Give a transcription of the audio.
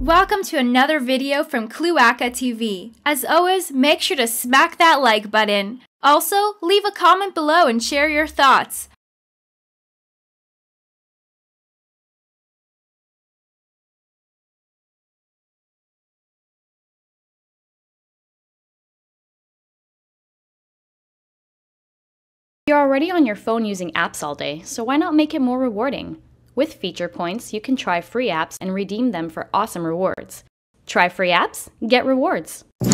Welcome to another video from Cluaca TV. As always, make sure to smack that like button. Also, leave a comment below and share your thoughts. You're already on your phone using apps all day, so why not make it more rewarding? With feature points, you can try free apps and redeem them for awesome rewards. Try free apps, get rewards.